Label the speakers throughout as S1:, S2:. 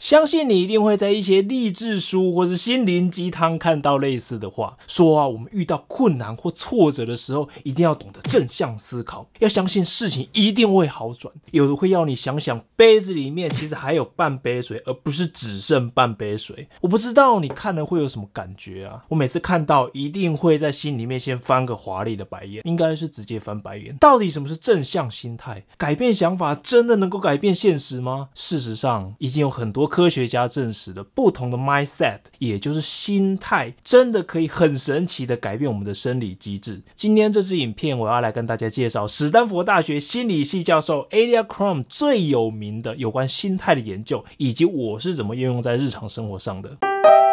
S1: 相信你一定会在一些励志书或是心灵鸡汤看到类似的话，说我们遇到困难或挫折的时候，一定要懂得正向思考，要相信事情一定会好转。有的会要你想想杯子里面其实还有半杯水，而不是只剩半杯水。我不知道你看了会有什么感觉啊？我每次看到一定会在心里面先翻个华丽的白眼，应该是直接翻白眼。到底什么是正向心态？改变想法真的能够改变现实吗？事实上，已经有很多科学家证实了，不同的 mindset， 也就是心态，真的可以很神奇的改变我们的生理机制。今天这支影片，我要来跟大家介绍史丹佛大学心理系教授 Alia Crum 最有名的有关心态的研究，以及我是怎么运用在日常生活上的。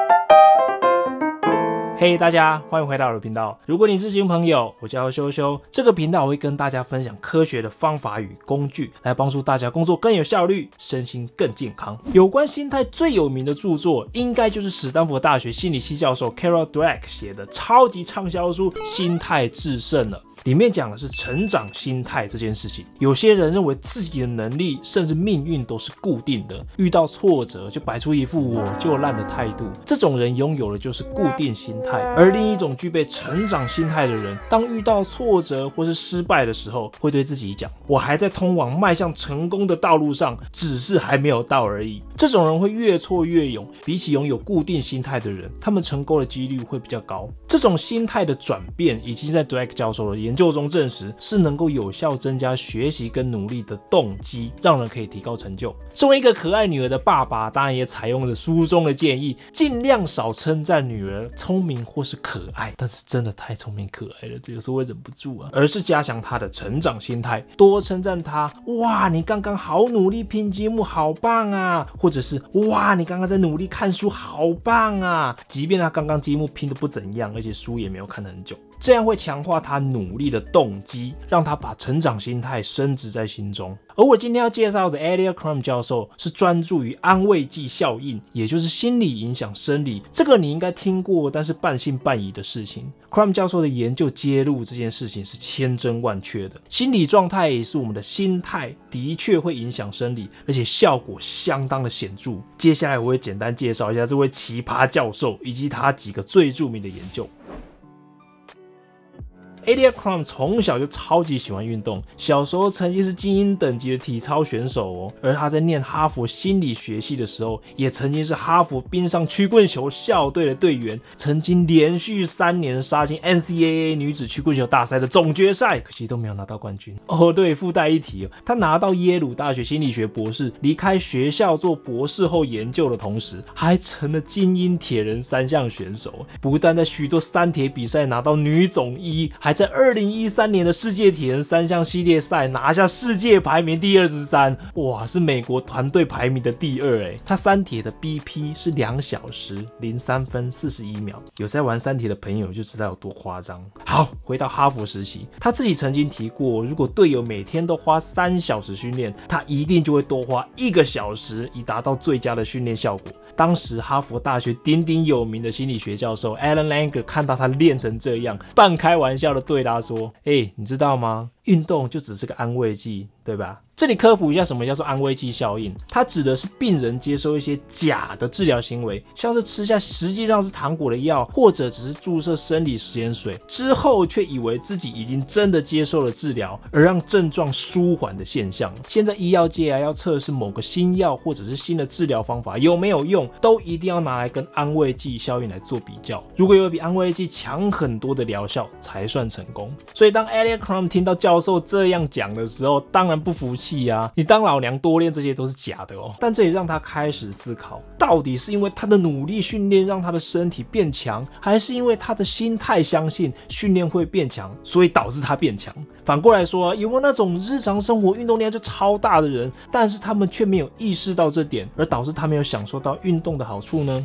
S1: 嘿、大家欢迎回到我的频道。如果你是新朋友，我叫修修。这个频道我会跟大家分享科学的方法与工具，来帮助大家工作更有效率，身心更健康。有关心态最有名的著作，应该就是史丹佛大学心理系教授 Carol Dweck 写的超级畅销书《心态致胜》了。里面讲的是成长心态这件事情。有些人认为自己的能力甚至命运都是固定的，遇到挫折就摆出一副我就烂的态度，这种人拥有的就是固定心态。而另一种具备成长心态的人，当遇到挫折或是失败的时候，会对自己讲，我还在通往迈向成功的道路上，只是还没有到而已。这种人会越挫越勇，比起拥有固定心态的人，他们成功的几率会比较高。这种心态的转变已经在 Dweck 教授的研究中证实，是能够有效增加学习跟努力的动机，让人可以提高成就。身为一个可爱女儿的爸爸，当然也采用了书中的建议，尽量少称赞女儿聪明或是可爱，但是真的太聪明可爱了，这有时候会忍不住啊。而是加强她的成长心态，多称赞她，哇，你刚刚好努力拼积木，好棒啊！或者是哇，你刚刚在努力看书，好棒啊！即便她刚刚积木拼得不怎样，而且书也没有看很久。这样会强化他努力的动机，让他把成长心态深植在心中。而我今天要介绍的 Alia Crum 教授是专注于安慰剂效应，也就是心理影响生理，这个你应该听过，但是半信半疑的事情。Crum 教授的研究揭露这件事情是千真万确的，心理状态也是我们的心态，的确会影响生理，而且效果相当的显著。接下来我会简单介绍一下这位奇葩教授以及他几个最著名的研究。Alia Crum 从小就超级喜欢运动，小时候曾经是精英等级的体操选手哦。而他在念哈佛心理学系的时候，也曾经是哈佛冰上曲棍球校队的队员，曾经连续3年杀进 NCAA 女子曲棍球大赛的总决赛，可惜都没有拿到冠军哦。对，附带一提，他拿到耶鲁大学心理学博士，离开学校做博士后研究的同时，还成了精英铁人3项选手，不但在许多3铁比赛拿到女总1，还在2013年的世界铁人3项系列赛拿下世界排名第23，哇，是美国团队排名的第2。他3铁的 BP 是2小时03分41秒，有在玩3铁的朋友就知道有多夸张。好，回到哈佛时期，他自己曾经提过，如果队友每天都花3小时训练，他一定就会多花1个小时，以达到最佳的训练效果。当时哈佛大学鼎鼎有名的心理学教授 Alan Langer 看到他练成这样，半开玩笑的对他说，你知道吗？运动就只是个安慰剂，对吧？这里科普一下什么叫做安慰剂效应，它指的是病人接受一些假的治疗行为，像是吃下实际上是糖果的药，或者只是注射生理食盐水，之后却以为自己已经真的接受了治疗，而让症状舒缓的现象。现在医药界要测试某个新药或者是新的治疗方法有没有用，都一定要拿来跟安慰剂效应来做比较，如果有比安慰剂强很多的疗效才算成功。所以当 Alia Crum 听到教授这样讲的时候，当然不服气啊，你当老娘多练这些都是假的哦。但这也让他开始思考，到底是因为他的努力训练让他的身体变强，还是因为他的心态相信训练会变强，所以导致他变强。反过来说，有没有那种日常生活运动量就超大的人，但是他们却没有意识到这点，而导致他没有享受到运动的好处呢？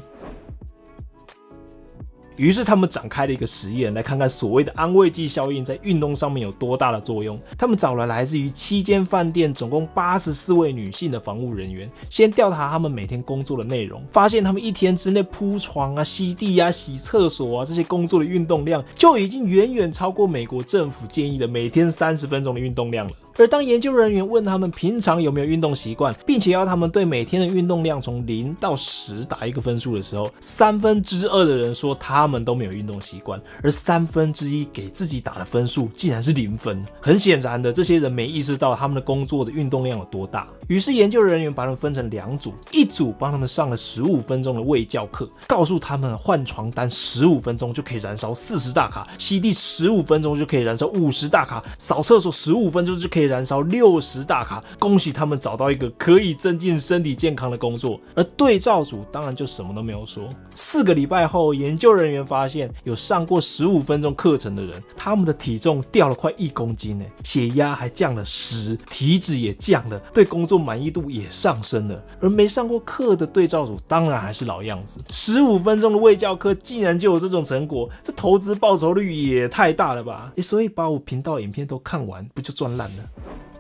S1: 于是他们展开了一个实验，来看看所谓的安慰剂效应在运动上面有多大的作用。他们找了来自于7间饭店总共84位女性的防务人员，先调查他们每天工作的内容，发现他们一天之内铺床啊、吸地啊、洗厕所啊这些工作的运动量，就已经远远超过美国政府建议的每天30分钟的运动量了。 而当研究人员问他们平常有没有运动习惯，并且要他们对每天的运动量从0到10打一个分数的时候，2/3的人说他们都没有运动习惯，而1/3给自己打的分数竟然是0分。很显然的，这些人没意识到他们的工作的运动量有多大。于是研究人员把他们分成2组，一组帮他们上了15分钟的卫教课，告诉他们换床单15分钟就可以燃烧40大卡，吸地15分钟就可以燃烧50大卡，扫厕所15分钟就可以燃烧60大卡。恭喜他们找到一个可以增进身体健康的工作。而对照组当然就什么都没有说。4个礼拜后，研究人员发现有上过15分钟课程的人，他们的体重掉了快1公斤，血压还降了10，体脂也降了，对工作满意度也上升了。而没上过课的对照组当然还是老样子，15分钟的卫教课竟然就有这种成果，这投资报酬率也太大了吧？所以把我频道影片都看完，不就赚烂了？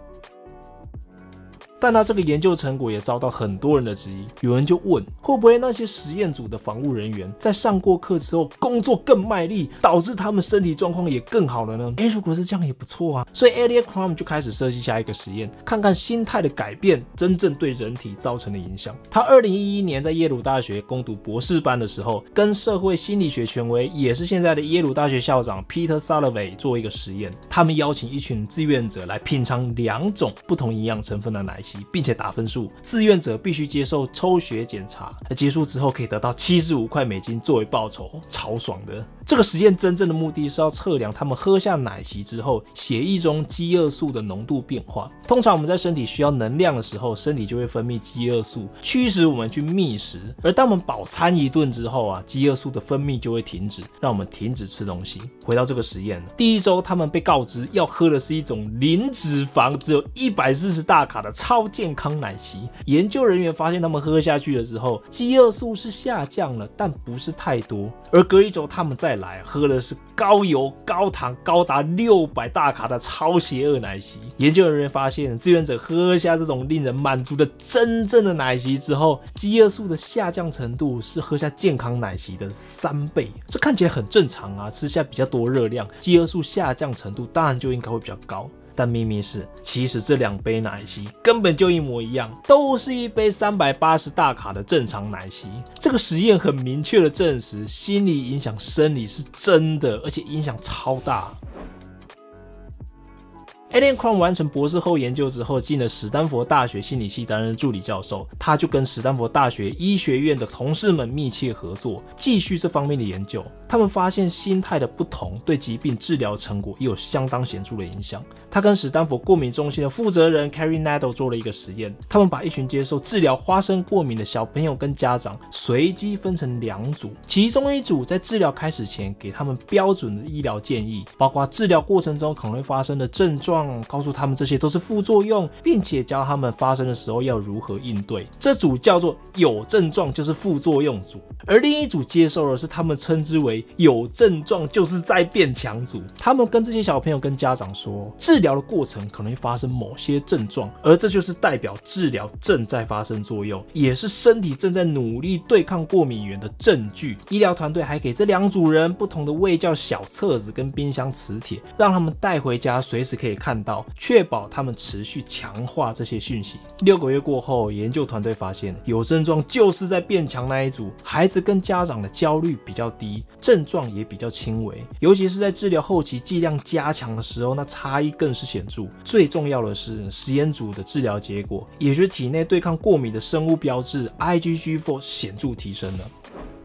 S1: 但他这个研究成果也遭到很多人的质疑，有人就问，会不会那些实验组的防务人员在上过课之后工作更卖力，导致他们身体状况也更好了呢？如果是这样也不错啊。所以 Elliott Crum 就开始设计下一个实验，看看心态的改变真正对人体造成的影响。他2011年在耶鲁大学攻读博士班的时候，跟社会心理学权威，也是现在的耶鲁大学校长 Peter Salovey 做一个实验。他们邀请一群志愿者来品尝2种不同营养成分的奶昔，并且打分数。志愿者必须接受抽血检查，结束之后可以得到$75块作为报酬，超爽的。这个实验真正的目的是要测量他们喝下奶昔之后血液中饥饿素的浓度变化。通常我们在身体需要能量的时候，身体就会分泌饥饿素，驱使我们去觅食。而当我们饱餐一顿之后饥饿素的分泌就会停止，让我们停止吃东西。回到这个实验，第1周他们被告知要喝的是一种零脂肪、只有140大卡的超健康奶昔。研究人员发现他们喝下去的时候，饥饿素是下降了，但不是太多。而隔1周他们再来喝的是高油高糖高达600大卡的超邪恶奶昔。研究人员发现，志愿者喝下这种令人满足的真正的奶昔之后，饥饿素的下降程度是喝下健康奶昔的3倍。这看起来很正常啊，吃下比较多热量，饥饿素下降程度当然就应该会比较高。但秘密是，其实这2杯奶昔根本就一模一样，都是一杯380大卡的正常奶昔。这个实验很明确的证实，心理影响生理是真的，而且影响超大。Elliott Crum 完成博士后研究之后，进了史丹佛大学心理系担任助理教授。他就跟史丹佛大学医学院的同事们密切合作，继续这方面的研究。他们发现心态的不同对疾病治疗成果也有相当显著的影响。他跟史丹佛过敏中心的负责人 Carrie Nadeau 做了一个实验，他们把一群接受治疗花生过敏的小朋友跟家长随机分成2组，其中一组在治疗开始前给他们标准的医疗建议，包括治疗过程中可能会发生的症状，告诉他们这些都是副作用，并且教他们发生的时候要如何应对。这组叫做有症状就是副作用组，而另一组接受的是他们称之为有症状就是在变强组。他们跟这些小朋友跟家长说，治疗的过程可能会发生某些症状，而这就是代表治疗正在发生作用，也是身体正在努力对抗过敏源的证据。医疗团队还给这2组人不同的卫教小册子跟冰箱磁铁，让他们带回家随时可以看到，确保他们持续强化这些讯息。6个月过后，研究团队发现，有症状就是在变强那一组，孩子跟家长的焦虑比较低，症状也比较轻微，尤其是在治疗后期剂量加强的时候，那差异更是显著。最重要的是，实验组的治疗结果，也就是体内对抗过敏的生物标志 IgG4 显著提升了。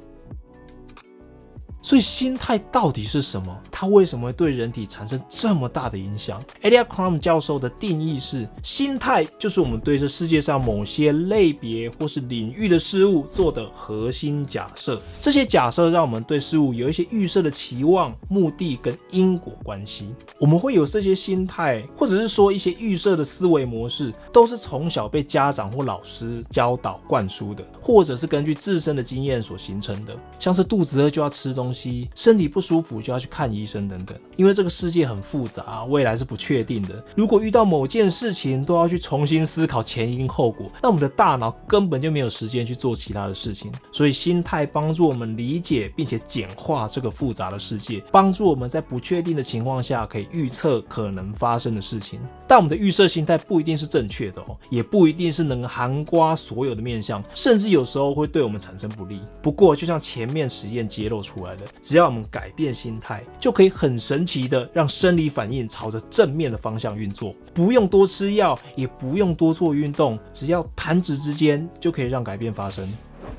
S1: 所以心态到底是什么？它为什么会对人体产生这么大的影响？ Elliott Crum 教授的定义是，心态就是我们对这世界上某些类别或是领域的事物做的核心假设。这些假设让我们对事物有一些预设的期望、目的跟因果关系。我们会有这些心态，或者是说一些预设的思维模式，都是从小被家长或老师教导灌输的，或者是根据自身的经验所形成的。像是肚子饿就要吃东西， 西，身体不舒服就要去看医生等等。因为这个世界很复杂，未来是不确定的，如果遇到某件事情都要去重新思考前因后果，那我们的大脑根本就没有时间去做其他的事情。所以心态帮助我们理解并且简化这个复杂的世界，帮助我们在不确定的情况下可以预测可能发生的事情。但我们的预设心态不一定是正确的也不一定是能涵盖所有的面向，甚至有时候会对我们产生不利。不过就像前面实验揭露出来的，只要我们改变心态，就可以很神奇的让生理反应朝着正面的方向运作，不用多吃药，也不用多做运动，只要弹指之间就可以让改变发生。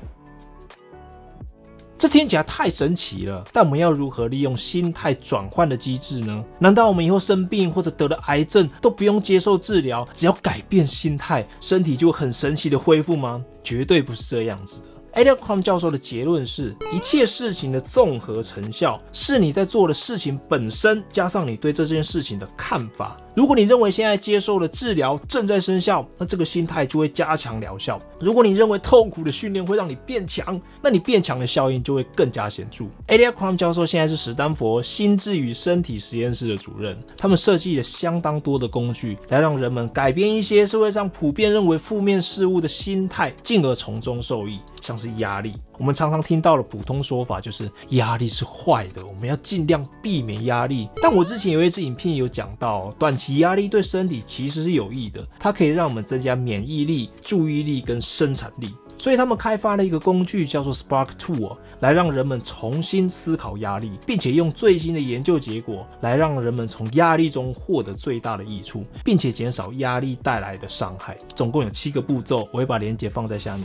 S1: 这听起来太神奇了，但我们要如何利用心态转换的机制呢？难道我们以后生病或者得了癌症都不用接受治疗，只要改变心态，身体就会很神奇的恢复吗？绝对不是这样子的。Elliot Crum 教授的结论是，一切事情的综合成效是你在做的事情本身加上你对这件事情的看法。如果你认为现在接受的治疗正在生效，那这个心态就会加强疗效。如果你认为痛苦的训练会让你变强，那你变强的效应就会更加显著。Elliot Crum 教授现在是史丹佛心智与身体实验室的主任，他们设计了相当多的工具来让人们改变一些社会上普遍认为负面事物的心态，进而从中受益。像是压力，我们常常听到的普通说法就是压力是坏的，我们要尽量避免压力。但我之前有一支影片有讲到，短期压力对身体其实是有益的，它可以让我们增加免疫力、注意力跟生产力。所以他们开发了一个工具叫做 Spark Tool， 来让人们重新思考压力，并且用最新的研究结果来让人们从压力中获得最大的益处，并且减少压力带来的伤害。总共有7个步骤，我会把连结放在下面。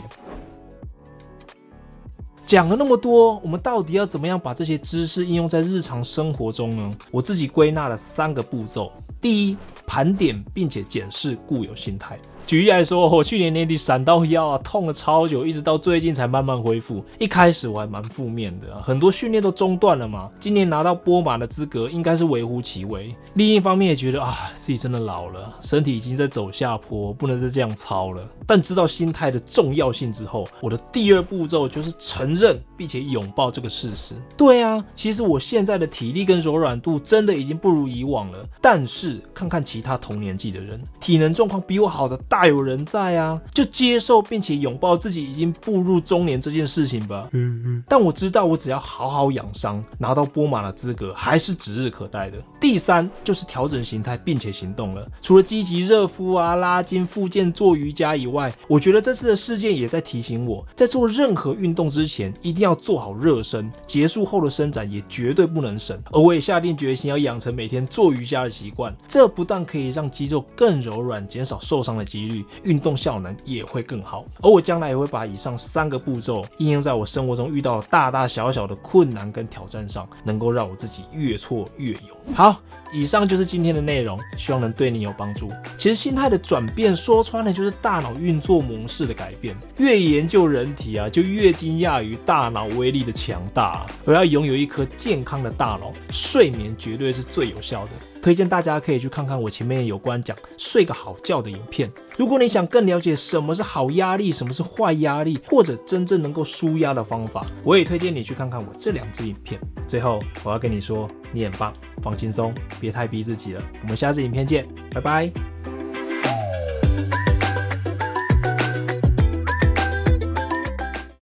S1: 讲了那么多，我们到底要怎么样把这些知识应用在日常生活中呢？我自己归纳了3个步骤。第一，盘点并且检视固有心态。举例来说，我去年年底闪到腰痛了超久，一直到最近才慢慢恢复。一开始我还蛮负面的，很多训练都中断了嘛。今年拿到波马的资格应该是微乎其微。另一方面也觉得自己真的老了，身体已经在走下坡，不能再这样操了。但知道心态的重要性之后，我的第2步骤就是承认并且拥抱这个事实。对啊，其实我现在的体力跟柔软度真的已经不如以往了，但是看看其他同年纪的人，体能状况比我好的大有人在啊，就接受并且拥抱自己已经步入中年这件事情吧。但我知道我只要好好养伤，拿到波马的资格还是指日可待的。第3就是调整心态并且行动了。除了积极热敷拉筋、复健、做瑜伽以外，我觉得这次的事件也在提醒我，在做任何运动之前一定要做好热身，结束后的伸展也绝对不能省。而我也下定决心要养成每天做瑜伽的习惯，这不但可以让肌肉更柔软，减少受伤的几率，运动效能也会更好。而我将来也会把以上3个步骤应用在我生活中遇到的大大小小的困难跟挑战上，能够让我自己越挫越勇。好，以上就是今天的内容，希望能对你有帮助。其实心态的转变说穿了就是大脑运作模式的改变，越研究人体就越惊讶于大脑威力的强大而要拥有一颗健康的大脑，睡眠绝对是最有效的。推荐大家可以去看看我前面有关讲睡个好觉的影片。如果你想更了解什么是好压力，什么是坏压力，或者真正能够舒压的方法，我也推荐你去看看我这2支影片。最后我要跟你说，你很棒，放轻松，别太逼自己了。我们下次影片见，拜拜。